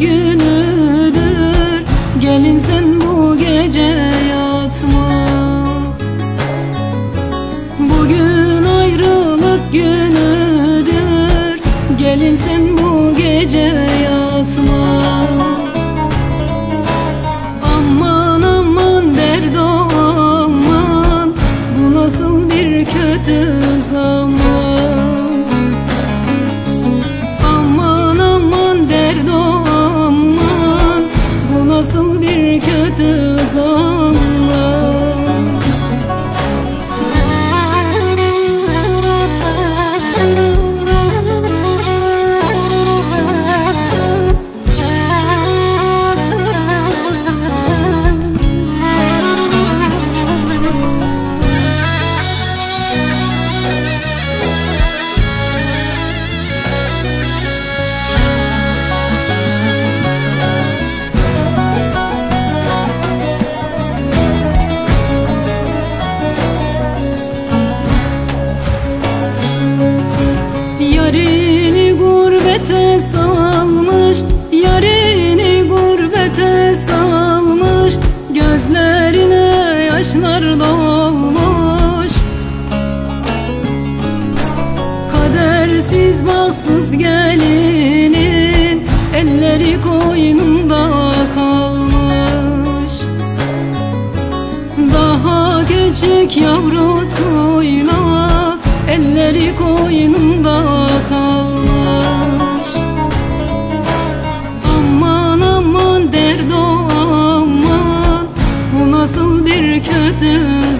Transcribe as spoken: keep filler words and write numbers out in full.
günüdür, gelin sen bu gece yatma. Bugün ayrılık günüdür, gelin sen bu gece yatma. Aman aman derd aman, bu nasıl bir kötü zaman. Aman aman derd aman, bu nasıl bir kötü zaman. Yarini gurbete salmış, yarini gurbete salmış, gözlerine yaşlar dolmuş. Kadersiz baksız gelinin elleri koynunda kalmış. Daha küçük yavrusuyla elleri koynunda kalmış. Aman aman derd aman, bu nasıl bir kötü